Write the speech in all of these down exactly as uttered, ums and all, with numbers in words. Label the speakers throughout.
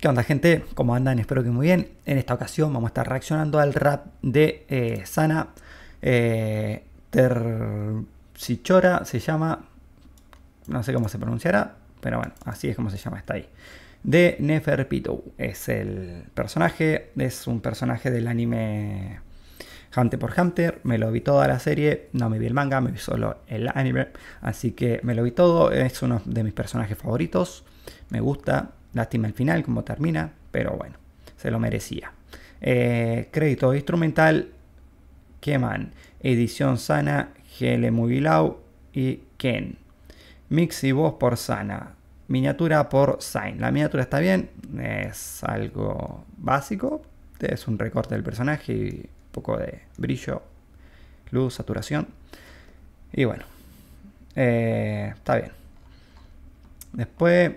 Speaker 1: ¿Qué onda, gente? ¿Cómo andan? Espero que muy bien. En esta ocasión vamos a estar reaccionando al rap de eh, Sana eh, Terpsichore, se llama. No sé cómo se pronunciará, pero bueno, así es como se llama, está ahí. De Neferpitou. Es el personaje, es un personaje del anime Hunter por Hunter. Me lo vi toda la serie, no me vi el manga, me vi solo el anime. Así que me lo vi todo, es uno de mis personajes favoritos. Me gusta. Lástima el final, como termina, pero bueno, se lo merecía. Eh, crédito instrumental, Keman, edición Sana, G L Mugilau y Ken. Mix y voz por Sana, miniatura por Zain. La miniatura está bien, es algo básico, es un recorte del personaje y un poco de brillo, luz, saturación. Y bueno, eh, está bien. Después...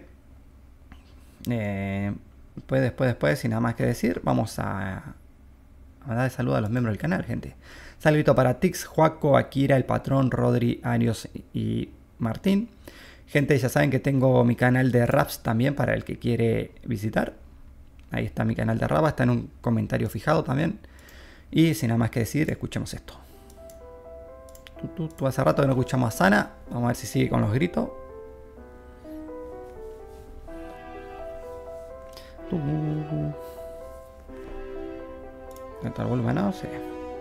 Speaker 1: Eh, después, después, después, sin nada más que decir, vamos a, a mandar saludos a los miembros del canal, gente. Saludito para Tix, Joaco, Akira, El Patrón, Rodri, Arios y Martín. Gente, ya saben que tengo mi canal de raps también para el que quiere visitar. Ahí está mi canal de rap, está en un comentario fijado también. Y sin nada más que decir, escuchemos esto. Tú, tú, tú, hace rato que no escuchamos a Sana. Vamos a ver si sigue con los gritos. ¿Está el volumen? No sé.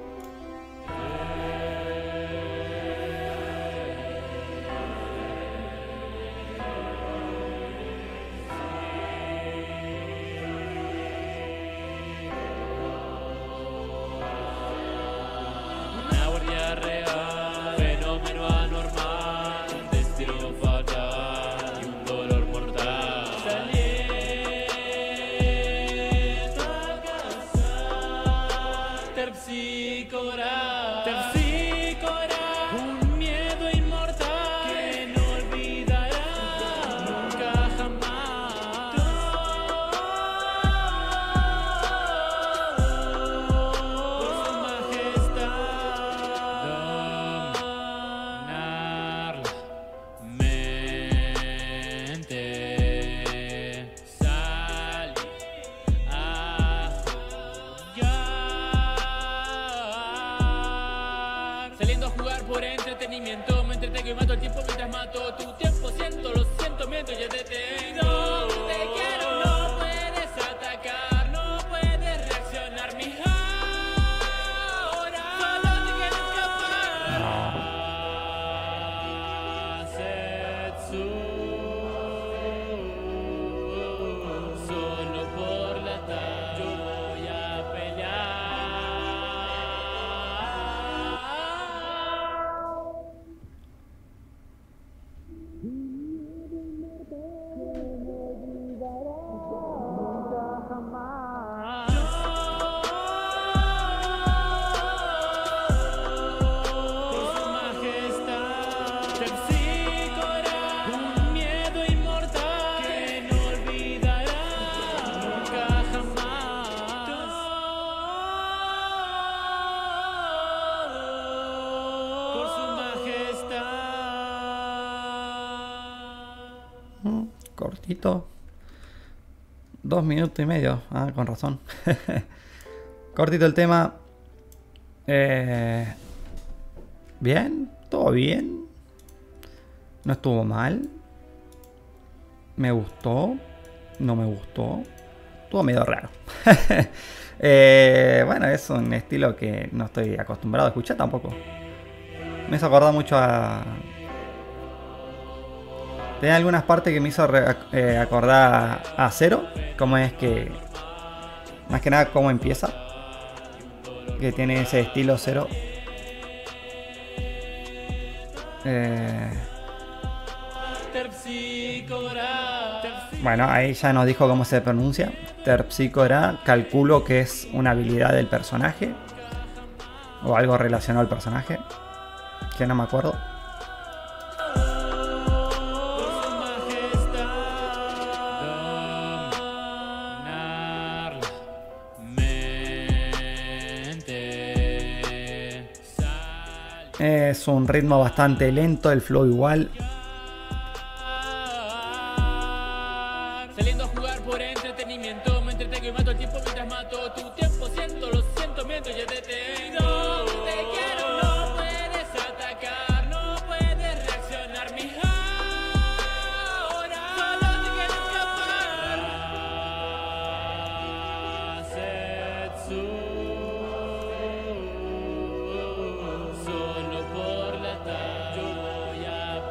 Speaker 2: Una guardia real, fenómeno anormal, un destino fatal y un dolor mortal. Terpsichore, Terpsichore, un miedo inmortal que no olvidará nunca jamás. Por su majestad, dominar la mente, salir a jugar. Saliendo a jugar por entretenimiento, me entretengo y mato el tiempo mientras mato tu tiempo. Siento, lo siento mientras yo te tengo. Te quiero, no puedes atacar, no puedes reaccionar mi ahora. Solo te quieres escapar. Setsu, solo por la tarde yo voy a pelear. Por su majestad, Terpsichore, un miedo inmortal que no olvidará nunca jamás. Por su majestad.
Speaker 1: Mm, cortito. Dos minutos y medio. Ah, con razón. Cortito el tema. Eh, bien. Todo bien. No estuvo mal. Me gustó. No me gustó. Estuvo medio raro. eh, bueno, es un estilo que no estoy acostumbrado a escuchar tampoco. Me hizo acordar mucho a... Tenía algunas partes que me hizo re, eh, acordar a Zero. Como es que... Más que nada cómo empieza. Que tiene ese estilo Zero. Eh, bueno, ahí ya nos dijo cómo se pronuncia. Terpsichore, calculo que es una habilidad del personaje. O algo relacionado al personaje. Que no me acuerdo. Es un ritmo bastante lento, el flow igual.
Speaker 2: Saliendo a jugar por entre entretenimiento, me entretengo y mato el tiempo mientras mato tu tiempo. Siento, lo siento, miento, ya te tengo. Te quiero, no puedes atacar, no puedes reaccionar. Mi ahora solo te quiero escapar. Setsu, solo por la tarde yo voy a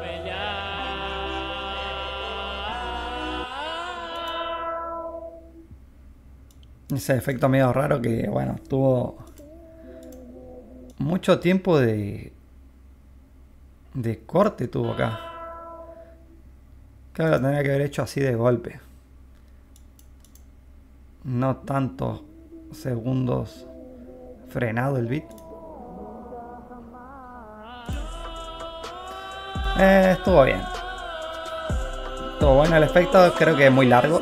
Speaker 2: pelear.
Speaker 1: Ese efecto medio raro que, bueno, tuvo mucho tiempo de de corte tuvo acá. Creo que lo tendría que haber hecho así de golpe. No tantos segundos frenado el beat. Eh, estuvo bien. Estuvo bueno el efecto, creo que es muy largo.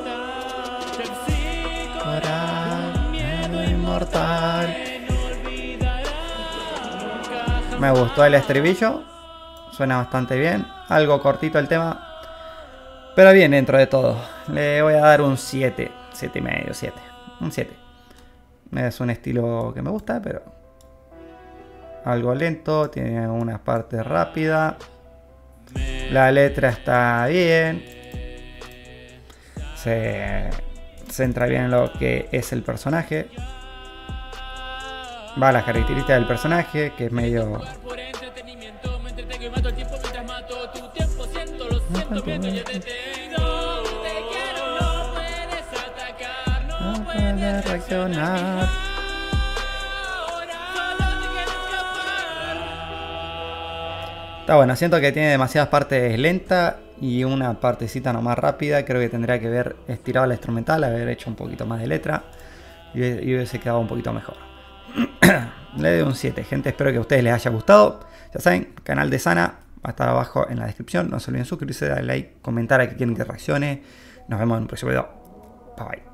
Speaker 1: Inmortal. Me gustó el estribillo. Suena bastante bien. Algo cortito el tema, pero bien dentro de todo. Le voy a dar un siete. siete y medio, siete. Un siete. Es un estilo que me gusta, pero algo lento. Tiene unas partes rápidas. La letra está bien. Se centra bien en lo que es el personaje. Va, las características del personaje, que es medio... No puede reaccionar. Está bueno, siento que tiene demasiadas partes lentas y una partecita nomás rápida. Creo que tendría que haber estirado la instrumental, haber hecho un poquito más de letra y, y hubiese quedado un poquito mejor. Le doy un siete, gente. Espero que a ustedes les haya gustado. Ya saben, canal de Sana va a estar abajo en la descripción. No se olviden suscribirse, darle like, comentar a que quieren que reaccione. Nos vemos en un próximo video. Bye bye.